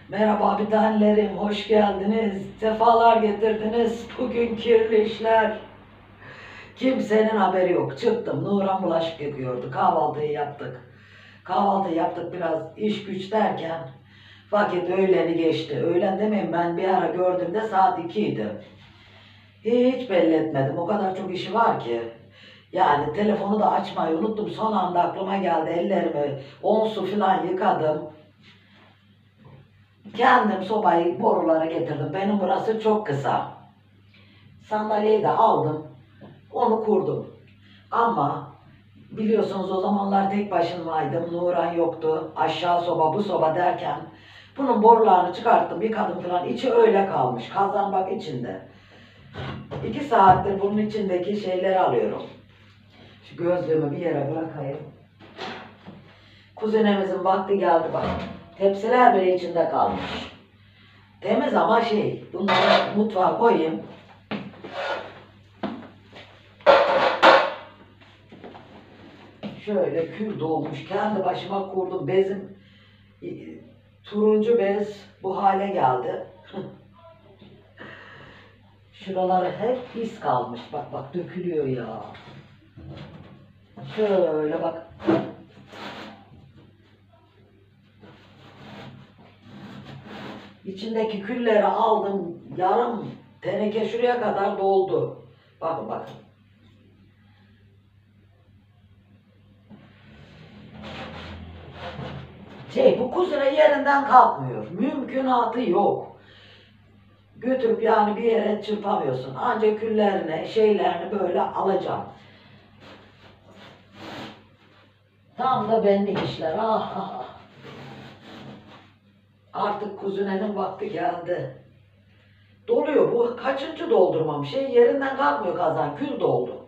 Merhaba bir tanelerim, hoş geldiniz. Sefalar getirdiniz. Bugün kirli işler. Kimsenin haberi yok. Çıktım, Nuran bulaşık yıkıyordu. Kahvaltıyı yaptık. Kahvaltı yaptık biraz iş güç derken vakit öğleni geçti. Öğlen demeyin ben bir ara gördüğümde saat 2 idi. Hiç belli etmedim. O kadar çok işi var ki. Yani telefonu da açmayı unuttum. Son anda aklıma geldi. Ellerimi 10 su falan yıkadım. Kendim sobayı, boruları getirdim. Benim burası çok kısa. Sandalyeyi de aldım. Onu kurdum. Ama biliyorsunuz o zamanlar tek başımaydım. Nuran yoktu. Aşağı soba, bu soba derken bunun borularını çıkarttım, yıkadım falan. İçi öyle kalmış. Kazan bak içinde. 2 saattir bunun içindeki şeyleri alıyorum. Şu gözlüğümü bir yere bırakayım. Kuzenemizin vakti geldi bak. Tepsiler bile içinde kalmış. Temiz ama bunları mutfağa koyayım. Şöyle kül dolmuş, kendi başıma kurdum. Bezim, turuncu bez bu hale geldi. Şuraları hep pis kalmış. Bak bak dökülüyor ya. Şöyle bak. İçindeki külleri aldım. Yarım teneke şuraya kadar doldu. Bakın bakın. Bu kuzine yerinden kalkmıyor. Mümkünatı yok. Götürüp yani bir yere çırpamıyorsun. Ancak küllerini, şeylerini böyle alacağım. Tam da benlik işler. Ah, ah, ah. Artık kuzinenin vakti geldi. Doluyor. Bu kaçıncı doldurmam? Yerinden kalkmıyor kazan. Kül doldu.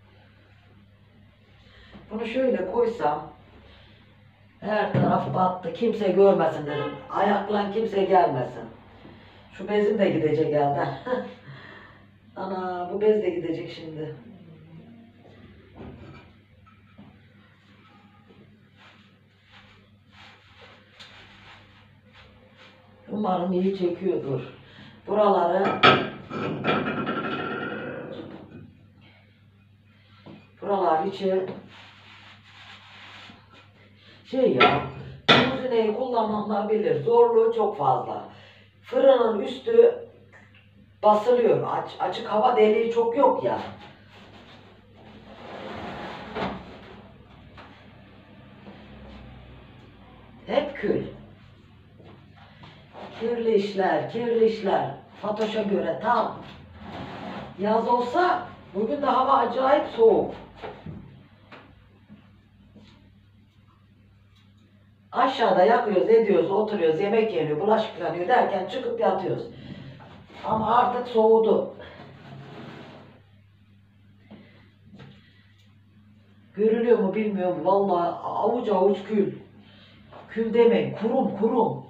Bunu şöyle koysam her taraf battı. Kimse görmesin dedim. Ayaklan kimse gelmesin. Şu bezim de gidecek elden. Ana bu bez de gidecek şimdi. Umarım iyi çekiyordur. Buralar içi kuzineyi kullananlar bilir. Zorluğu çok fazla. Fırının üstü basılıyor. Açık hava deliği çok yok ya. Hep kül. Kirli işler, kirli işler. Fatoş'a göre tam. Yaz olsa bugün de hava acayip soğuk. Aşağıda yakıyoruz, ediyoruz, oturuyoruz, yemek yeniyor, bulaşık yıkanıyor derken çıkıp yatıyoruz. Ama artık soğudu. Görülüyor mu bilmiyorum. Vallahi avuç avuç kül. Kül demeyin, kurum kurum.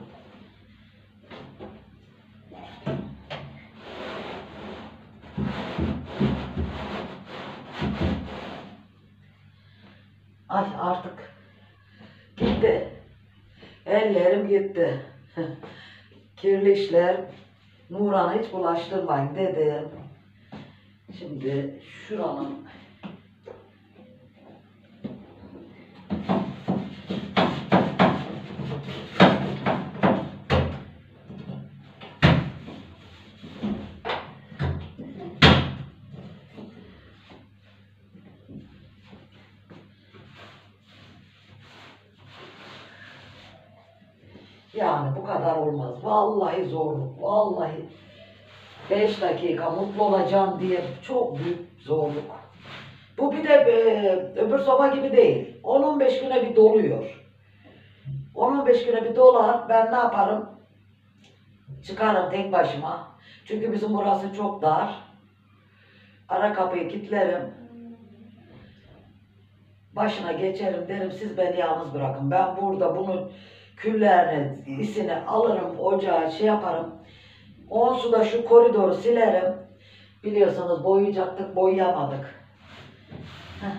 Ay artık gitti. Ellerim gitti. Kirli işler. Nuran'a hiç bulaştırmayın dedim. Şimdi şuranın yani bu kadar olmaz. Vallahi zorluk. Vallahi 5 dakika mutlu olacağım diye çok büyük zorluk. Bu bir de öbür soba gibi değil. 10-15 güne bir doluyor. 10-15 güne bir dolar. Ben ne yaparım? Çıkarım tek başıma. Çünkü bizim burası çok dar. Ara kapıyı kilitlerim. Başına geçerim derim siz beni yalnız bırakın. Ben burada bunun küllerini, isini alırım ocağa yaparım. Onsu şu koridoru silerim. Biliyorsunuz boyayacaktık, boyayamadık. Heh.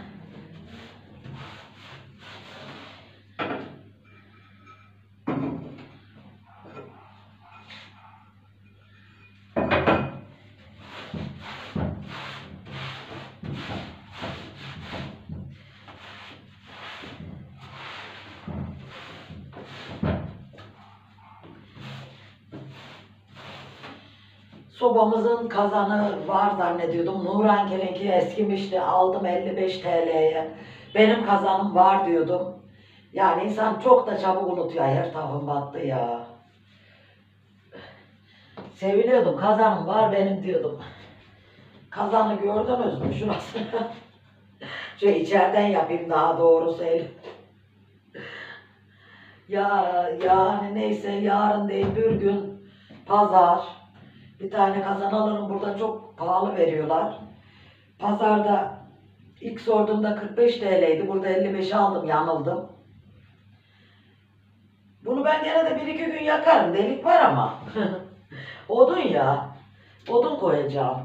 Sobamızın kazanı var zannediyordum. Nuranke'ninki eskimişti. Aldım 55 TL'ye. Benim kazanım var diyordum. Yani insan çok da çabuk unutuyor. Her tarafım battı ya. Seviniyordum. Kazanım var benim diyordum. Kazanı gördünüz mü şurası? İçeriden yapayım daha doğrusu el. Ya yani neyse yarın değil bir gün pazar. Bir tane kazan alırım, burada çok pahalı veriyorlar. Pazarda ilk sorduğumda 45 TL'ydi. Burada 55 aldım, yanıldım. Bunu ben gene de bir iki gün yakarım. Delik var ama. Odun ya. Odun koyacağım.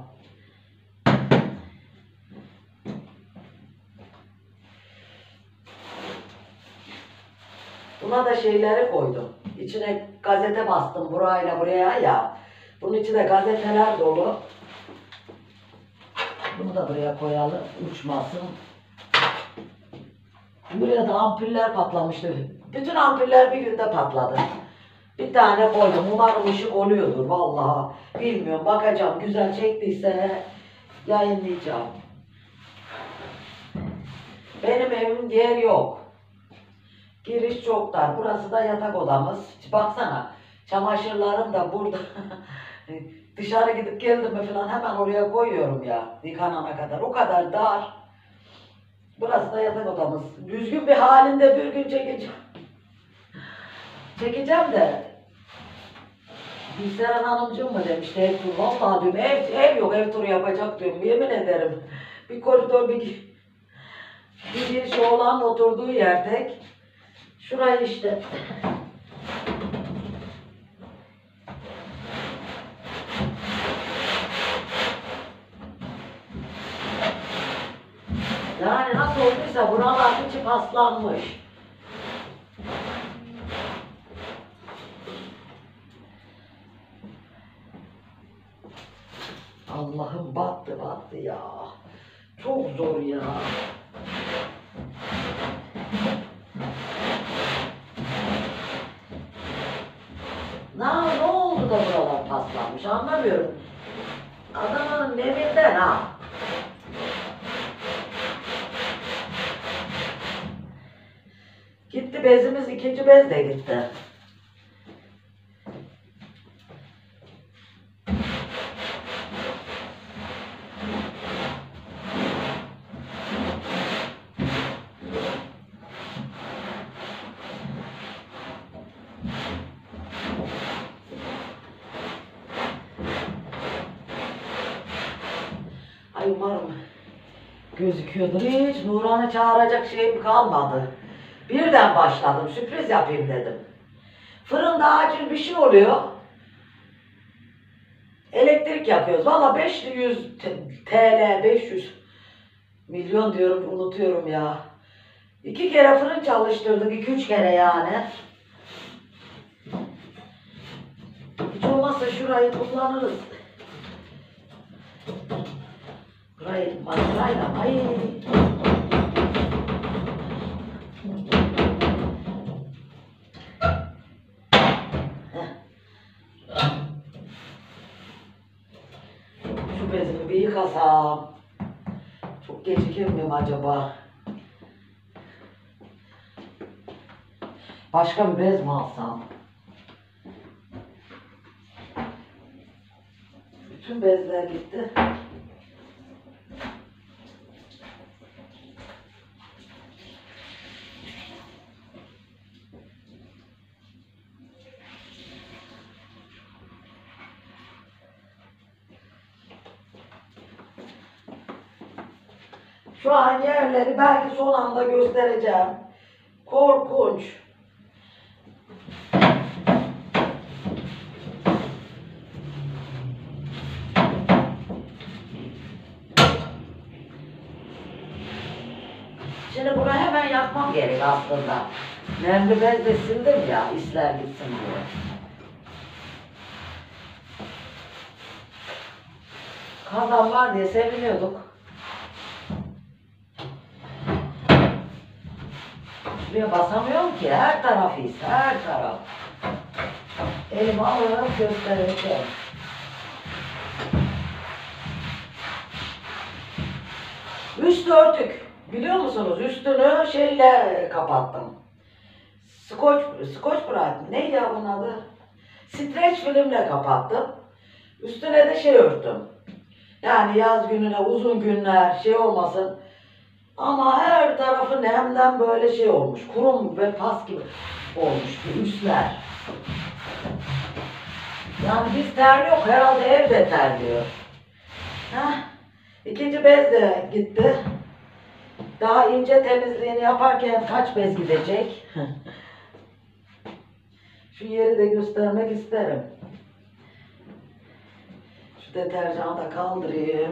Buna da şeyleri koydum. İçine gazete bastım burayla buraya ya. Bunun içinde gazeteler dolu. Bunu da buraya koyalım, uçmasın. Buraya da ampuller patlamıştı. Bütün ampuller bir günde patladı. Bir tane koydum. Umarım ışık oluyordur vallahi. Bilmiyorum, bakacağım. Güzel çektiyse yayınlayacağım. Benim evim yer yok. Giriş çok dar. Burası da yatak odamız. Baksana. Çamaşırlarım da burada. Dışarı gidip geldim mi falan hemen oraya koyuyorum ya. Yıkanana kadar. O kadar dar. Burası da yatak odamız. Düzgün bir halinde bir gün çekeceğim. Çekeceğim de. Bilseren Hanımcığım mı demişti ev turu. Vallahi diyorum ev yok, ev turu yapacak diyorum. Yemin ederim. Bir koridor bir giriş oğlan oturduğu yer tek. Şurayı işte. Yani nasıl olduysa buralar içi paslanmış. Allah'ım battı ya. Çok zor ya. Ne oldu da buralar paslanmış anlamıyorum. Adamın evinden ha. Gitti bezimiz, ikinci bez de gitti. Ay umarım gözüküyordur. Hiç Nurhan'ı çağıracak şeyim kalmadı. Birden başladım. Sürpriz yapayım dedim. Fırında acil bir şey oluyor. Elektrik yapıyoruz. Valla 500 TL, 500 milyon diyorum, unutuyorum ya. 2 kere fırın çalıştırdık. 2-3 kere yani. Hiç olmazsa şurayı kullanırız. Burayı makinayla. Ay. Şu bezimi bir yıkasam. Çok gecikir miyim acaba? Başka bir bez mi alsam? Bütün bezler gitti. Şu an yerleri belki son anda göstereceğim. Korkunç. Şimdi bunu hemen yapmam gerek aslında. Nemli bezle sildim ya, isler gitsin diye. Kazan var diye seviniyorduk. Şuraya basamıyorum ki, her tarafı is, her taraf. Elimi alıp göstereceğim. Üstü örtük. Biliyor musunuz? Üstünü şeyle kapattım. Scotch Brite. Ne ya bunun adı? Streç filmle kapattım. Üstüne de şey örttüm. Yani yaz gününe uzun günler şey olmasın. Ama her tarafı nemden böyle şey olmuş. Kurum ve pas gibi olmuş bu üstler. Yani biz terliyor, herhalde evde terliyor. Heh. İkinci bez de gitti. Daha ince temizliğini yaparken kaç bez gidecek? Şu yeri de göstermek isterim. Şu deterjanı da kaldırayım.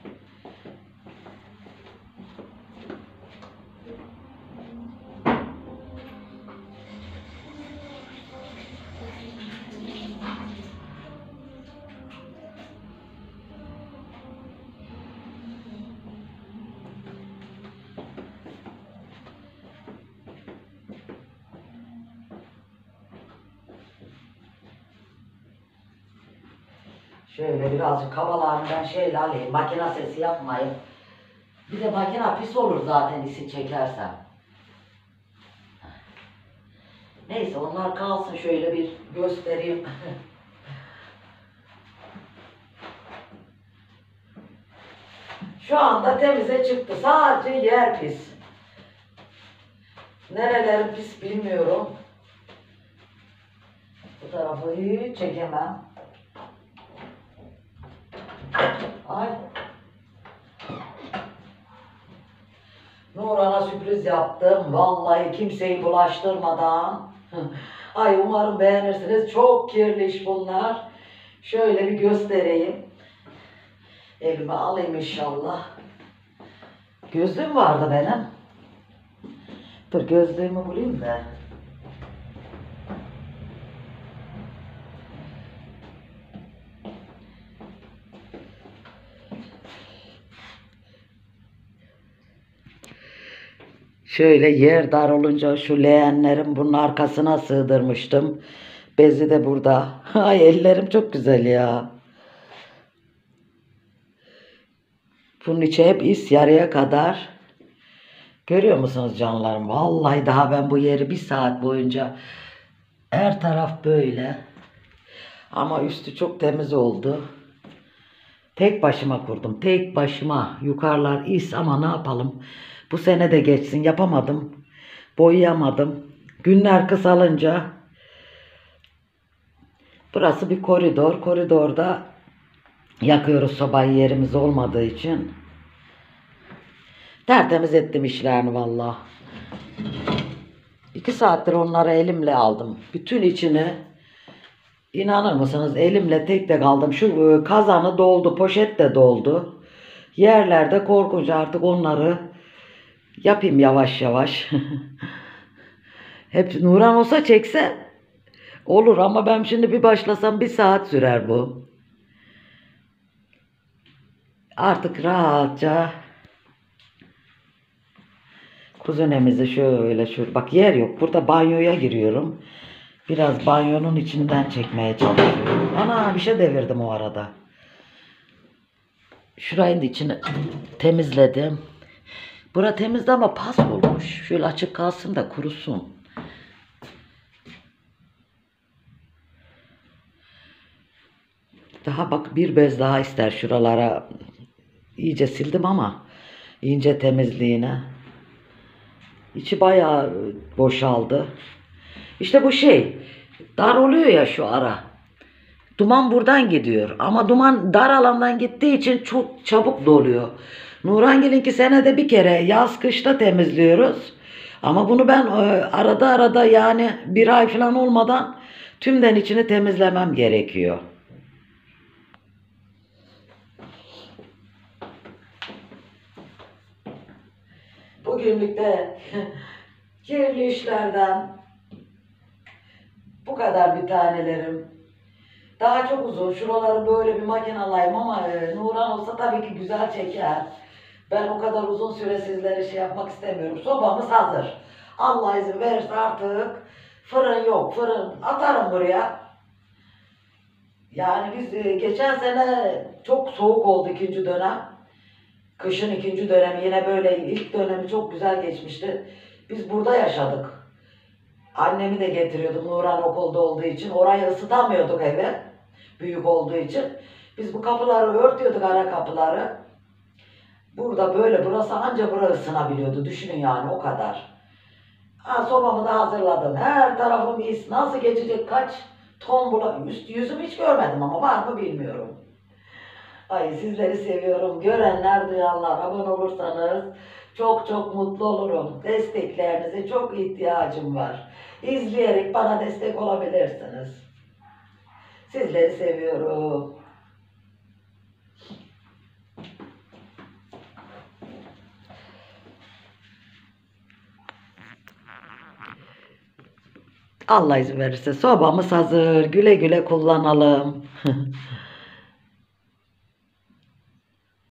Şöyle birazcık havalarından şeyle alayım. Makine sesi yapmayayım. Bir de makine pis olur zaten isi çekersem. Neyse onlar kalsın, şöyle bir göstereyim. Şu anda temize çıktı. Sadece yer pis. Nereleri pis bilmiyorum. Bu tarafı hiç çekemem. Ay. Nurhan'a sürpriz yaptım. Vallahi kimseyi bulaştırmadan. Ay umarım beğenirsiniz. Çok kirli iş bunlar. Şöyle bir göstereyim. Elime alayım inşallah. Gözlüğüm vardı benim. Dur gözlüğümü bulayım da. Şöyle yer dar olunca şu leğenlerin bunun arkasına sığdırmıştım. Bezi de burada. Ay ellerim çok güzel ya. Bunun içi hep is yarıya kadar. Görüyor musunuz canlarım? Vallahi daha ben bu yeri bir saat boyunca her taraf böyle. Ama üstü çok temiz oldu. Tek başıma kurdum. Tek başıma. Yukarılar is ama ne yapalım. Bu sene de geçsin. Yapamadım. Boyayamadım. Günler kısalınca burası bir koridor. Koridorda yakıyoruz sobayı yerimiz olmadığı için. Tertemiz ettim işlerini valla. 2 saattir onları elimle aldım. Bütün içini, inanır mısınız, elimle tek tek aldım. Şu kazanı doldu, poşet de doldu. Yerlerde korkunç, artık onları yapayım yavaş yavaş. Hep Nurhan olsa çekse olur ama ben şimdi bir başlasam 1 saat sürer bu. Artık rahatça kuzenemizi şöyle bak yer yok. Burada banyoya giriyorum. Biraz banyonun içinden çekmeye çalışıyorum. Ana bir şey devirdim o arada. Şurayın da içini temizledim. Bura temizdi ama pas olmuş. Şöyle açık kalsın da kurusun. Daha bak bir bez daha ister şuralara. İyice sildim ama ince temizliğine. İçi bayağı boşaldı. İşte bu şey dar oluyor ya şu ara. Duman buradan gidiyor ama duman dar alandan gittiği için çok çabuk doluyor. Nurhangil'inki senede bir kere yaz kışta temizliyoruz. Ama bunu ben arada arada yani 1 ay falan olmadan tümden içini temizlemem gerekiyor. Bugünlük de kirli işlerden bu kadar bir tanelerim. Daha çok uzun. Şuraları böyle bir makine alayım ama Nurhan olsa tabii ki güzel çeker. Ben o kadar uzun süre sizlere şey yapmak istemiyorum. Sobamız hazır. Allah izin verirse artık fırın yok. Fırın atarım buraya. Yani biz geçen sene çok soğuk oldu 2. dönem. Kışın ikinci dönemi yine böyle ilk dönemi çok güzel geçmişti. Biz burada yaşadık. Annemi de getiriyordum Nuran okulda olduğu için. Orayı ısıtamıyorduk eve. Büyük olduğu için. Biz bu kapıları örtüyorduk, ara kapıları. Burada böyle burası anca burası ısınabiliyordu. Düşünün yani o kadar. Ha, sobamı da hazırladım. Her tarafım is. Nasıl geçecek kaç ton yüzümü hiç görmedim ama var mı bilmiyorum. Ay sizleri seviyorum. Görenler, duyanlar, abone olursanız çok çok mutlu olurum. Desteklerinize çok ihtiyacım var. İzleyerek bana destek olabilirsiniz. Sizleri seviyorum. Allah izin verirse sobamız hazır. Güle güle kullanalım.